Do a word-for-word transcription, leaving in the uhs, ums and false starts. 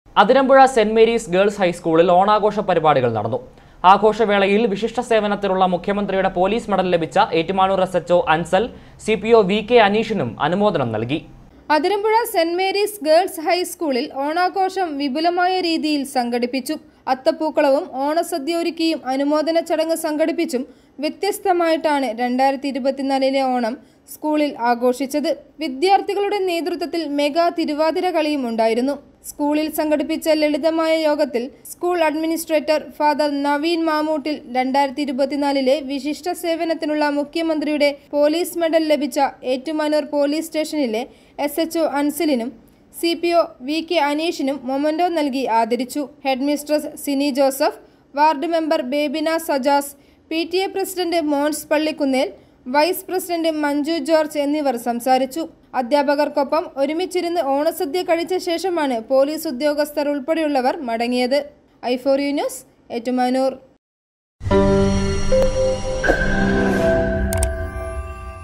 Athirampuzha saint Mary's girls ഹൈസ്കൂളിൽ ഓണാഘോഷ പരിപാടികൾ നടന്നു. ആഘോഷവേളയിൽ വിശിഷ്ട സേവനത്തിനുള്ള മുഖ്യമന്ത്രിയുടെ പോലീസ് മെഡൽ ലഭിച്ച Ettumanoor S H O Ansal, C P O V K അനീഷിനും അനുമോദനം നൽകി. അതിരമ്പുഴ സെന്റ് മേരീസ് ഗേൾസ് ഹൈസ്കൂളിൽ ഓണാഘോഷം വിപുലമായ രീതിയിൽ സംഘടിപ്പിച്ചു. അത്തപ്പൂക്കളവും ഓണസദ്യ ഒരുക്കിയും അനുമോദന ചടങ്ങ് സംഘടിപ്പിച്ചും വ്യത്യസ്തമായിട്ടാണ് രണ്ടായിരത്തി ഇരുപത്തിനാലിലെ ഓണം സ്കൂളിൽ ആഘോഷിച്ചത്. വിദ്യാർത്ഥികളുടെ നേതൃത്വത്തിൽ മെഗാ തിരുവാതിര കളിയും ഉണ്ടായിരുന്നു. സ്കൂളിൽ സംഘടിപ്പിച്ച ലളിതമായ യോഗത്തിൽ school administrator father Naveen Mamoottil രണ്ടായിരത്തി ഇരുപത്തിനാലിലെ വിശിഷ്ട സേവനത്തിനുള്ള മുഖ്യമന്ത്രിയുടെ പോലീസ് മെഡൽ ലഭിച്ച ഏറ്റുമാനൂർ പോലീസ് സ്റ്റേഷനിലെ എസ് എച്ച് ഒ അൻസലിനും C P O V K അനീഷിനും മൊമന്റോ നൽകി ആദരിച്ചു. Head mistress Sini Joseph, ward member Bebina Sajas, P T A president Mons Pallikkunnel, vice president Manju George എന്നിവർ സംസാരിച്ചു. അധ്യാപകർക്കൊപ്പം ഒരുമിച്ചിരുന്ന് ഓണസദ്യ കഴിച്ച ശേഷമാണ് പോലീസ് ഉദ്യോഗസ്ഥർ ഉൾപ്പെടെയുള്ളവർ മടങ്ങിയത്. I four U news, Ettumanoor.